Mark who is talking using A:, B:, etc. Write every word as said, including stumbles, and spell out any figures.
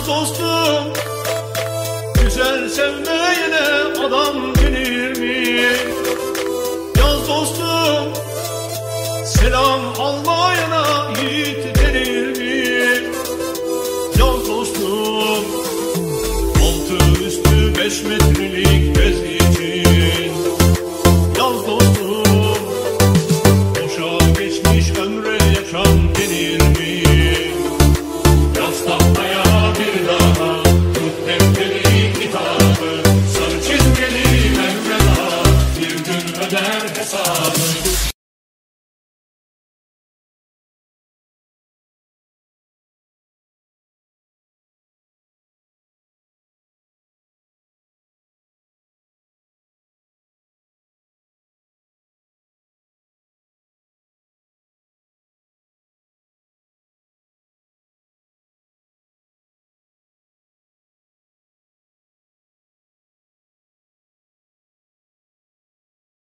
A: dostum, güzel sevmeyene adam denir mi? Yaz dostum, selam almayana yiğit denir mi? Yaz dostum, altı üstü beş metrelik bez için